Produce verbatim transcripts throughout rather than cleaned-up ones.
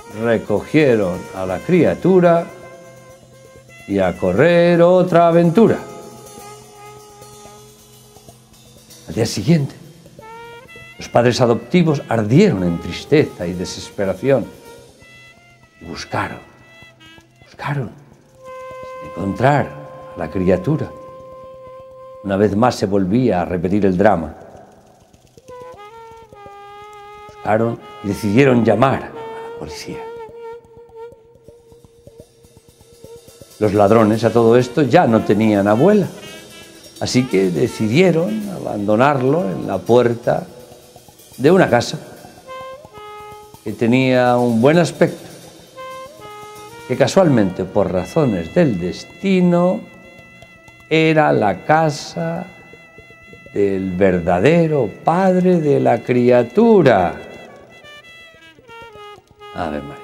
recogieron a la criatura y a correr otra aventura. Al día siguiente, los padres adoptivos ardieron en tristeza y desesperación y buscaron, buscaron encontrar a la criatura. Una vez más se volvía a repetir el drama. Buscaron y decidieron llamar a la policía. Los ladrones a todo esto ya no tenían abuela, así que decidieron abandonarlo en la puerta de una casa que tenía un buen aspecto, que casualmente, por razones del destino, era la casa del verdadero padre de la criatura. Ave María.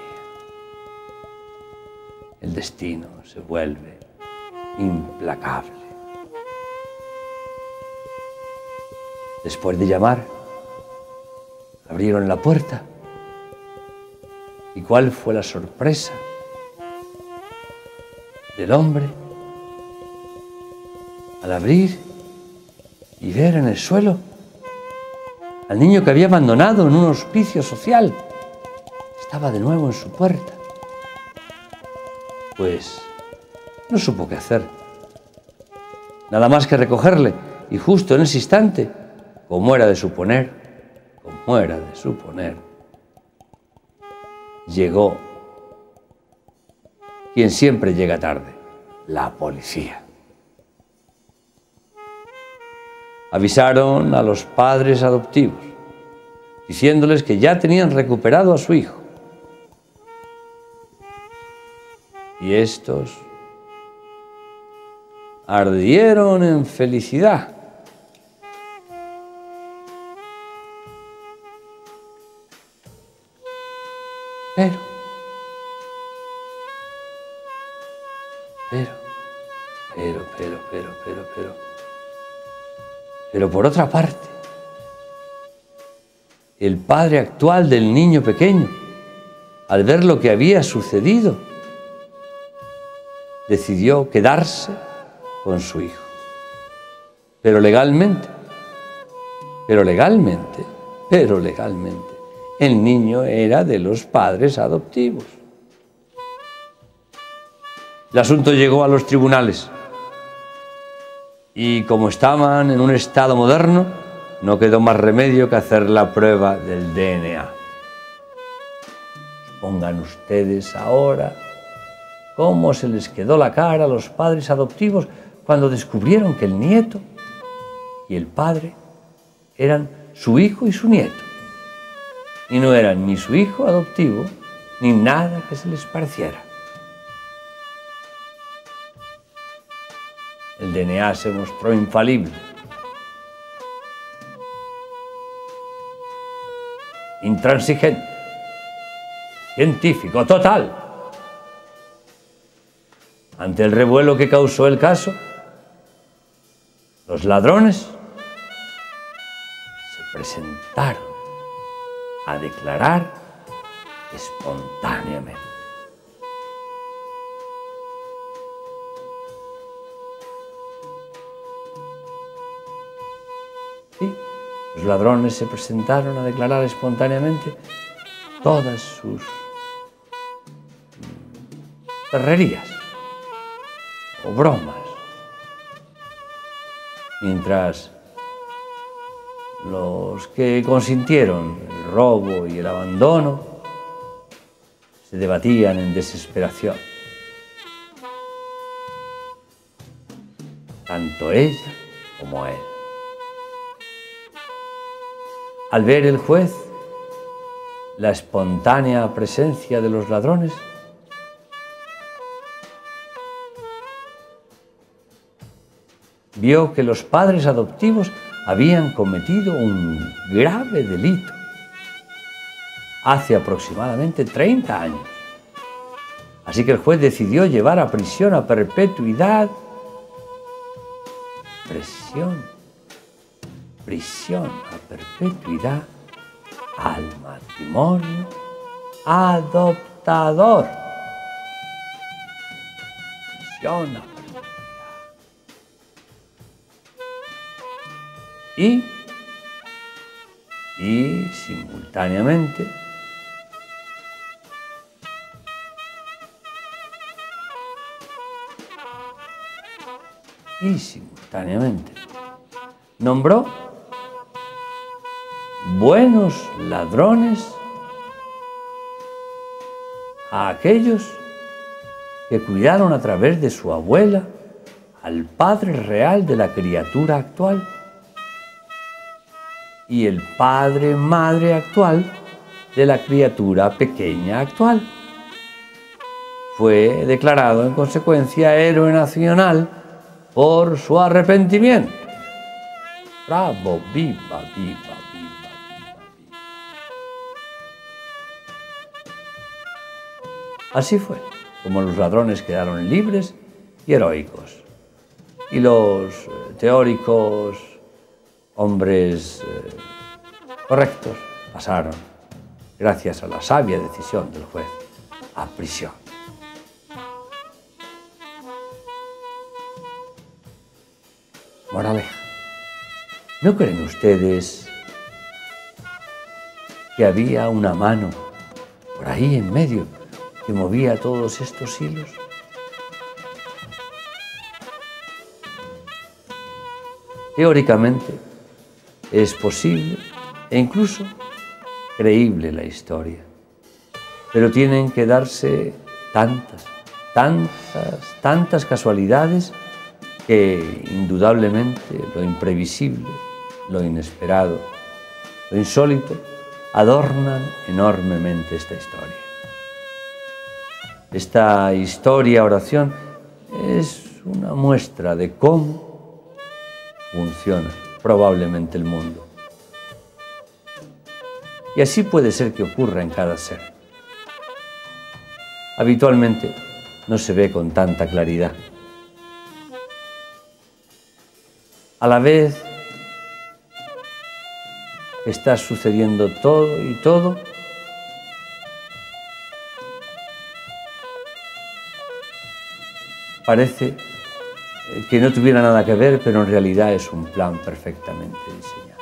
El destino se vuelve implacable. Después de llamar, abrieron la puerta. ¿Y cuál fue la sorpresa del hombre al abrir y ver en el suelo al niño que había abandonado en un hospicio social? Estaba de nuevo en su puerta. Pues no supo qué hacer. Nada más que recogerle, y justo en ese instante, como era de suponer, como era de suponer, llegó quien siempre llega tarde, la policía. Avisaron a los padres adoptivos, diciéndoles que ya tenían recuperado a su hijo. Y estos ardieron en felicidad. Pero, pero, pero, pero, pero, pero, pero, pero por otra parte, el padre actual del niño pequeño, al ver lo que había sucedido, decidió quedarse con su hijo. Pero legalmente, pero legalmente, pero legalmente, el niño era de los padres adoptivos. El asunto llegó a los tribunales y, como estaban en un estado moderno, no quedó más remedio que hacer la prueba del D N A. Pongan ustedes ahora cómo se les quedó la cara a los padres adoptivos cuando descubrieron que el nieto y el padre eran su hijo y su nieto. Y no eran ni su hijo adoptivo, ni nada que se les pareciera. El D N A se mostró infalible. Intransigente. Científico total. Ante el revuelo que causó el caso, los ladrones se presentaron a declarar espontáneamente. Sí, los ladrones se presentaron a declarar espontáneamente todas sus perrerías o bromas, mientras los que consintieron el robo y el abandono se debatían en desesperación. Tanto ella como él. Al ver el juez la espontánea presencia de los ladrones, vio que los padres adoptivos habían cometido un grave delito hace aproximadamente treinta años. Así que el juez decidió llevar a prisión a perpetuidad, prisión, prisión a perpetuidad al matrimonio adoptivo. devastador. Prisión a perpetua. Y, y simultáneamente y simultáneamente nombró buenos ladrones a aquellos que cuidaron a través de su abuela al padre real de la criatura actual y el padre madre actual de la criatura pequeña actual. Fue declarado en consecuencia héroe nacional por su arrepentimiento. Bravo, viva, viva, viva, viva, viva. Así fue como los ladrones quedaron libres y heroicos. Y los teóricos hombres eh, correctos pasaron, gracias a la sabia decisión del juez, a prisión. Moraleja. ¿No creen ustedes que había una mano por ahí en medio que movía todos estos hilos? Teóricamente es posible e incluso creíble la historia, pero tienen que darse tantas, tantas, tantas casualidades que indudablemente lo imprevisible, lo inesperado, lo insólito, adornan enormemente esta historia. Esta historia oración es una muestra de cómo funciona probablemente el mundo. Y así puede ser que ocurra en cada ser. Habitualmente no se ve con tanta claridad. A la vez que está sucediendo todo y todo, parece que no tuviera nada que ver, pero en realidad es un plan perfectamente diseñado.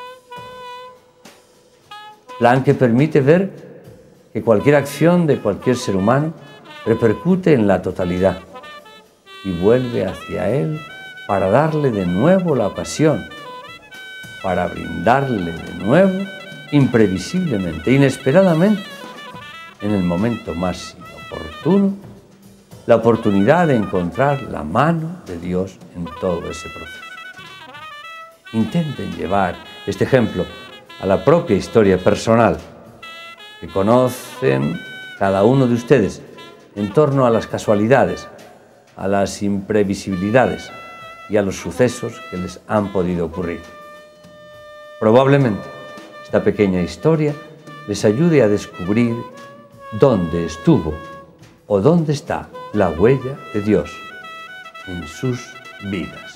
Plan que permite ver que cualquier acción de cualquier ser humano repercute en la totalidad y vuelve hacia él para darle de nuevo la ocasión, para brindarle de nuevo, imprevisiblemente, inesperadamente, en el momento más inoportuno, la oportunidad de encontrar la mano de Dios en todo ese proceso. Intenten llevar este ejemplo a la propia historia personal que conocen cada uno de ustedes en torno a las casualidades, a las imprevisibilidades y a los sucesos que les han podido ocurrir. Probablemente esta pequeña historia les ayude a descubrir dónde estuvo o dónde está la huella de Dios en sus vidas.